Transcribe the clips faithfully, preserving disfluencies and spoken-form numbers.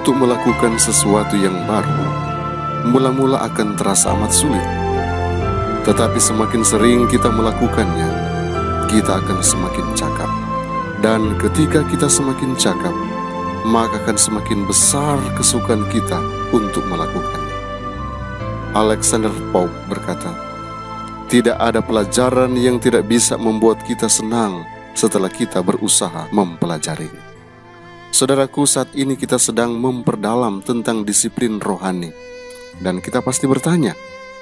untuk melakukan sesuatu yang baru, mula-mula akan terasa amat sulit. Tetapi semakin sering kita melakukannya, kita akan semakin cakap. Dan ketika kita semakin cakap, maka akan semakin besar kesukaan kita untuk melakukannya. Alexander Pope berkata, tidak ada pelajaran yang tidak bisa membuat kita senang setelah kita berusaha mempelajarinya. Saudaraku, saat ini kita sedang memperdalam tentang disiplin rohani. Dan kita pasti bertanya,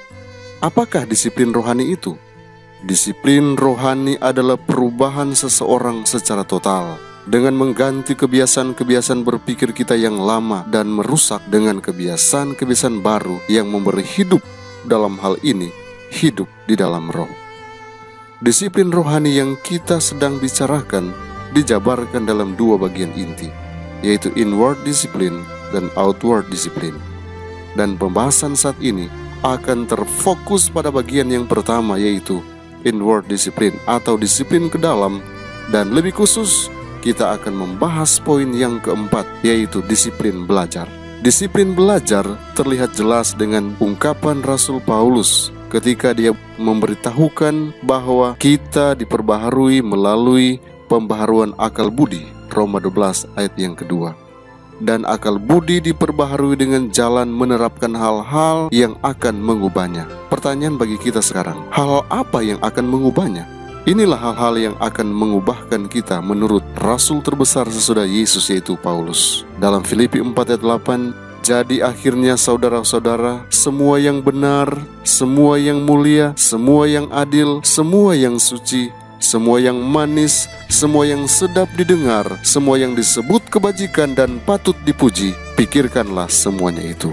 apakah disiplin rohani itu? Disiplin rohani adalah perubahan seseorang secara total, dengan mengganti kebiasaan-kebiasaan berpikir kita yang lama dan merusak dengan kebiasaan-kebiasaan baru yang memberi hidup. Dalam hal ini, hidup di dalam roh. Disiplin rohani yang kita sedang bicarakan dijabarkan dalam dua bagian inti, yaitu inward discipline dan outward discipline. Dan pembahasan saat ini akan terfokus pada bagian yang pertama, yaitu inward discipline atau disiplin ke dalam. Dan lebih khusus, kita akan membahas poin yang keempat, yaitu disiplin belajar. Disiplin belajar terlihat jelas dengan ungkapan Rasul Paulus ketika dia memberitahukan bahwa kita diperbaharui melalui pembaharuan akal budi, Roma dua belas ayat yang kedua. Dan akal budi diperbaharui dengan jalan menerapkan hal-hal yang akan mengubahnya. Pertanyaan bagi kita sekarang, hal apa yang akan mengubahnya? Inilah hal-hal yang akan mengubahkan kita menurut Rasul terbesar sesudah Yesus, yaitu Paulus. Dalam Filipi empat ayat delapan, jadi akhirnya saudara-saudara, semua yang benar, semua yang mulia, semua yang adil, semua yang suci, semua yang manis, semua yang sedap didengar, semua yang disebut kebajikan dan patut dipuji, pikirkanlah semuanya itu.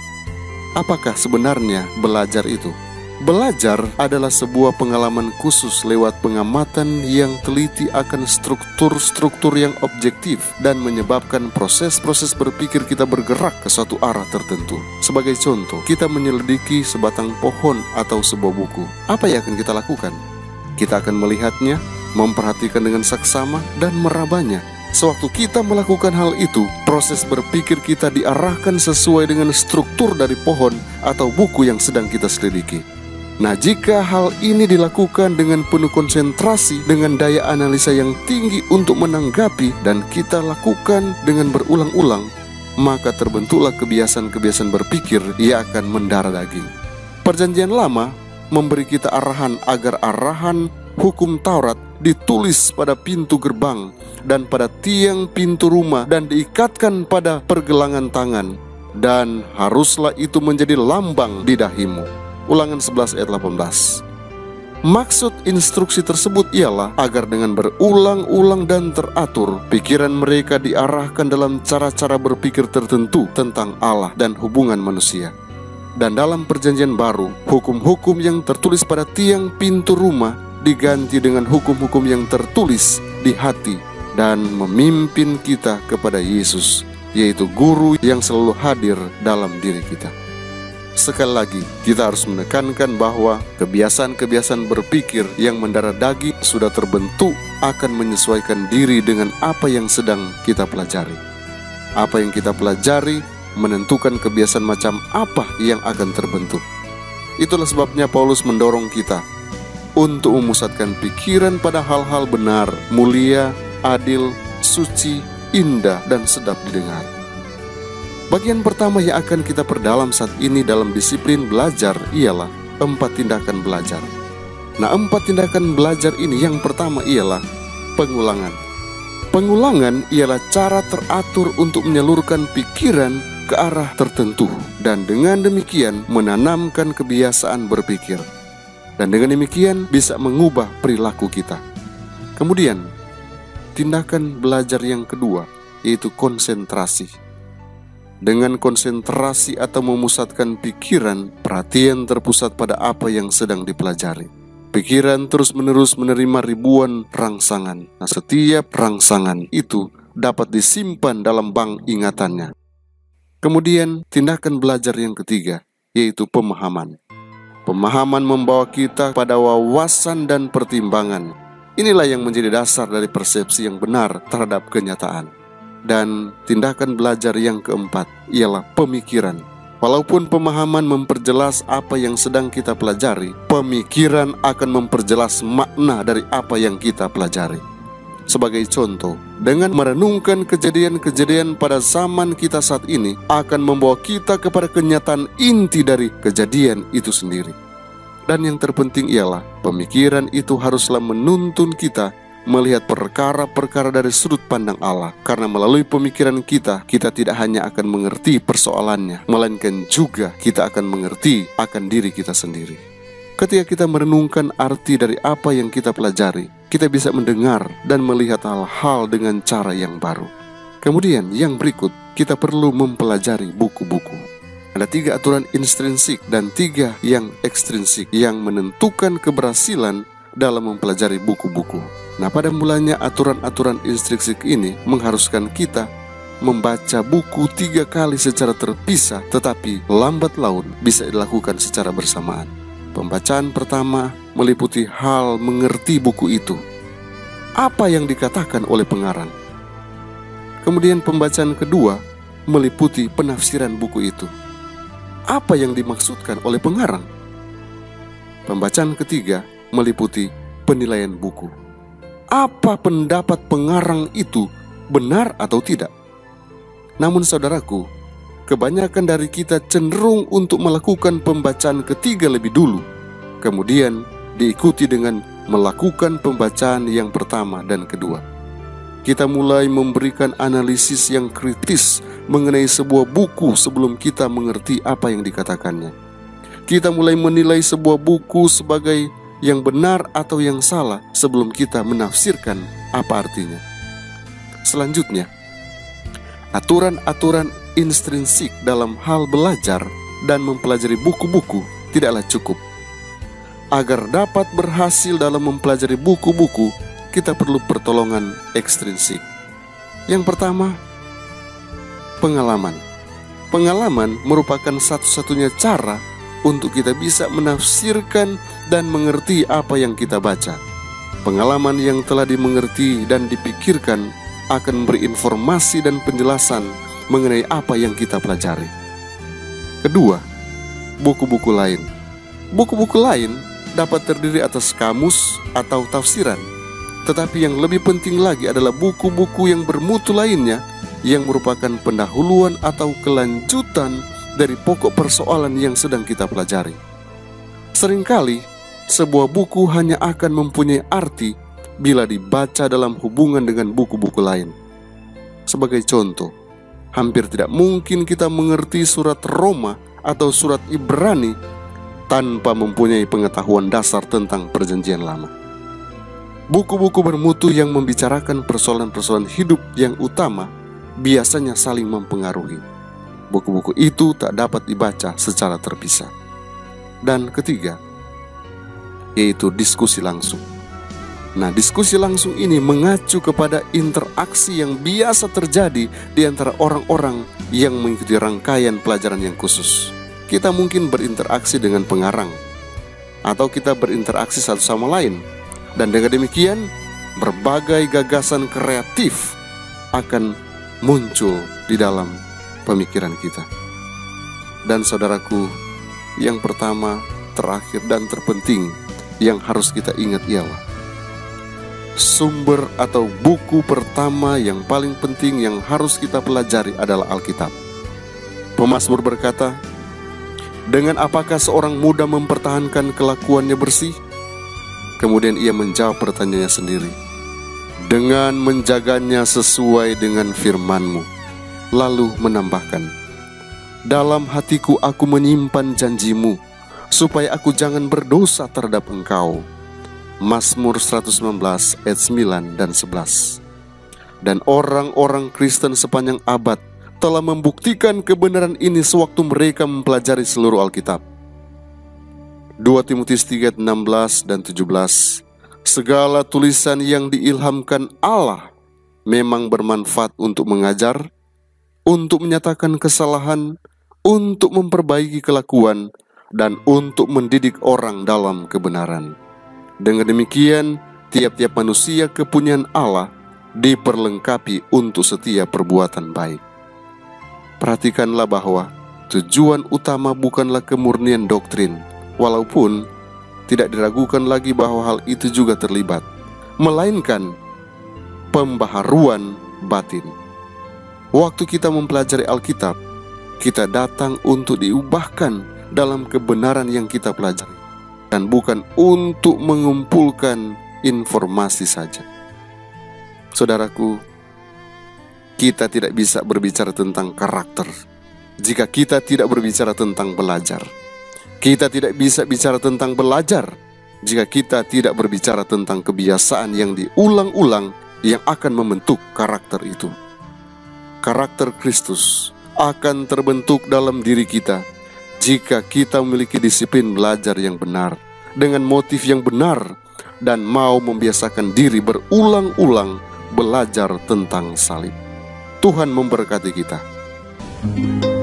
Apakah sebenarnya belajar itu? Belajar adalah sebuah pengalaman khusus lewat pengamatan yang teliti akan struktur-struktur yang objektif dan menyebabkan proses-proses berpikir kita bergerak ke suatu arah tertentu. Sebagai contoh, kita menyelidiki sebatang pohon atau sebuah buku. Apa yang akan kita lakukan? Kita akan melihatnya, memperhatikan dengan saksama, dan merabanya. Sewaktu kita melakukan hal itu, proses berpikir kita diarahkan sesuai dengan struktur dari pohon atau buku yang sedang kita selidiki. Nah, jika hal ini dilakukan dengan penuh konsentrasi, dengan daya analisa yang tinggi untuk menanggapi, dan kita lakukan dengan berulang-ulang, maka terbentuklah kebiasaan-kebiasaan berpikir yang akan mendarah daging. Perjanjian Lama memberi kita arahan agar arahan hukum Taurat ditulis pada pintu gerbang dan pada tiang pintu rumah dan diikatkan pada pergelangan tangan, dan haruslah itu menjadi lambang di dahimu. Ulangan sebelas ayat delapan belas. Maksud instruksi tersebut ialah agar dengan berulang-ulang dan teratur, pikiran mereka diarahkan dalam cara-cara berpikir tertentu tentang Allah dan hubungan manusia. Dan dalam perjanjian baru, hukum-hukum yang tertulis pada tiang pintu rumah diganti dengan hukum-hukum yang tertulis di hati dan memimpin kita kepada Yesus, yaitu guru yang selalu hadir dalam diri kita. Sekali lagi, kita harus menekankan bahwa kebiasaan-kebiasaan berpikir yang mendarah daging sudah terbentuk akan menyesuaikan diri dengan apa yang sedang kita pelajari. Apa yang kita pelajari menentukan kebiasaan macam apa yang akan terbentuk. Itulah sebabnya Paulus mendorong kita untuk memusatkan pikiran pada hal-hal benar, mulia, adil, suci, indah, dan sedap didengar. Bagian pertama yang akan kita perdalam saat ini dalam disiplin belajar ialah empat tindakan belajar. Nah, empat tindakan belajar ini yang pertama ialah pengulangan. Pengulangan ialah cara teratur untuk menyalurkan pikiran ke arah tertentu dan dengan demikian menanamkan kebiasaan berpikir. Dan dengan demikian bisa mengubah perilaku kita. Kemudian, tindakan belajar yang kedua yaitu konsentrasi. Dengan konsentrasi atau memusatkan pikiran, perhatian terpusat pada apa yang sedang dipelajari. Pikiran terus-menerus menerima ribuan rangsangan. Nah, setiap rangsangan itu dapat disimpan dalam bank ingatannya. Kemudian, tindakan belajar yang ketiga, yaitu pemahaman. Pemahaman membawa kita pada wawasan dan pertimbangan. Inilah yang menjadi dasar dari persepsi yang benar terhadap kenyataan. Dan tindakan belajar yang keempat ialah pemikiran. Walaupun pemahaman memperjelas apa yang sedang kita pelajari, pemikiran akan memperjelas makna dari apa yang kita pelajari. Sebagai contoh, dengan merenungkan kejadian-kejadian pada zaman kita saat ini akan membawa kita kepada kenyataan inti dari kejadian itu sendiri. Dan yang terpenting ialah pemikiran itu haruslah menuntun kita melihat perkara-perkara dari sudut pandang Allah. Karena melalui pemikiran kita, kita tidak hanya akan mengerti persoalannya, melainkan juga kita akan mengerti akan diri kita sendiri. Ketika kita merenungkan arti dari apa yang kita pelajari, kita bisa mendengar dan melihat hal-hal dengan cara yang baru. Kemudian yang berikut, kita perlu mempelajari buku-buku. Ada tiga aturan intrinsik dan tiga yang ekstrinsik yang menentukan keberhasilan dalam mempelajari buku-buku. Nah, pada mulanya aturan-aturan intrinsik ini mengharuskan kita membaca buku tiga kali secara terpisah, tetapi lambat laun bisa dilakukan secara bersamaan. Pembacaan pertama meliputi hal mengerti buku itu, apa yang dikatakan oleh pengarang. Kemudian pembacaan kedua meliputi penafsiran buku itu, apa yang dimaksudkan oleh pengarang. Pembacaan ketiga meliputi penilaian buku, apa pendapat pengarang itu benar atau tidak. Namun saudaraku, kebanyakan dari kita cenderung untuk melakukan pembacaan ketiga lebih dulu, kemudian diikuti dengan melakukan pembacaan yang pertama dan kedua. Kita mulai memberikan analisis yang kritis mengenai sebuah buku sebelum kita mengerti apa yang dikatakannya. Kita mulai menilai sebuah buku sebagai yang benar atau yang salah sebelum kita menafsirkan apa artinya. Selanjutnya, aturan-aturan intrinsik dalam hal belajar dan mempelajari buku-buku tidaklah cukup. Agar dapat berhasil dalam mempelajari buku-buku, kita perlu pertolongan ekstrinsik. Yang pertama, pengalaman. Pengalaman merupakan satu-satunya cara untuk kita bisa menafsirkan dan mengerti apa yang kita baca. Pengalaman yang telah dimengerti dan dipikirkan akan memberi informasi dan penjelasan mengenai apa yang kita pelajari. Kedua, buku-buku lain. Buku-buku lain dapat terdiri atas kamus atau tafsiran, tetapi yang lebih penting lagi adalah buku-buku yang bermutu lainnya yang merupakan pendahuluan atau kelanjutan dari pokok persoalan yang sedang kita pelajari. Seringkali, sebuah buku hanya akan mempunyai arti bila dibaca dalam hubungan dengan buku-buku lain. Sebagai contoh, hampir tidak mungkin kita mengerti surat Roma atau surat Ibrani tanpa mempunyai pengetahuan dasar tentang Perjanjian Lama. Buku-buku bermutu yang membicarakan persoalan-persoalan hidup yang utama biasanya saling mempengaruhi. Buku-buku itu tak dapat dibaca secara terpisah. Dan ketiga, yaitu diskusi langsung. Nah, diskusi langsung ini mengacu kepada interaksi yang biasa terjadi di antara orang-orang yang mengikuti rangkaian pelajaran yang khusus. Kita mungkin berinteraksi dengan pengarang, atau kita berinteraksi satu sama lain. Dan dengan demikian, berbagai gagasan kreatif akan muncul di dalam pemikiran kita. Dan saudaraku, yang pertama, terakhir, dan terpenting yang harus kita ingat ialah sumber atau buku pertama yang paling penting yang harus kita pelajari adalah Alkitab. Pemazmur berkata, "Dengan apakah seorang muda mempertahankan kelakuannya bersih?" Kemudian ia menjawab pertanyaannya sendiri, "Dengan menjaganya sesuai dengan firman-Mu." Lalu menambahkan, "Dalam hatiku aku menyimpan janji-Mu, supaya aku jangan berdosa terhadap Engkau." Mazmur seratus sembilan belas ayat sembilan dan sebelas. Dan orang-orang Kristen sepanjang abad telah membuktikan kebenaran ini sewaktu mereka mempelajari seluruh Alkitab. dua Timotius tiga ayat enam belas dan tujuh belas. Segala tulisan yang diilhamkan Allah memang bermanfaat untuk mengajar, untuk menyatakan kesalahan, untuk memperbaiki kelakuan, dan untuk mendidik orang dalam kebenaran. Dengan demikian, tiap-tiap manusia kepunyaan Allah diperlengkapi untuk setiap perbuatan baik. Perhatikanlah bahwa tujuan utama bukanlah kemurnian doktrin, walaupun tidak diragukan lagi bahwa hal itu juga terlibat, melainkan pembaharuan batin. Waktu kita mempelajari Alkitab, kita datang untuk diubahkan dalam kebenaran yang kita pelajari, dan bukan untuk mengumpulkan informasi saja. Saudaraku, kita tidak bisa berbicara tentang karakter jika kita tidak berbicara tentang belajar. Kita tidak bisa bicara tentang belajar jika kita tidak berbicara tentang kebiasaan yang diulang-ulang yang akan membentuk karakter itu. Karakter Kristus akan terbentuk dalam diri kita jika kita memiliki disiplin belajar yang benar, dengan motif yang benar, dan mau membiasakan diri berulang-ulang belajar tentang salib. Tuhan memberkati kita.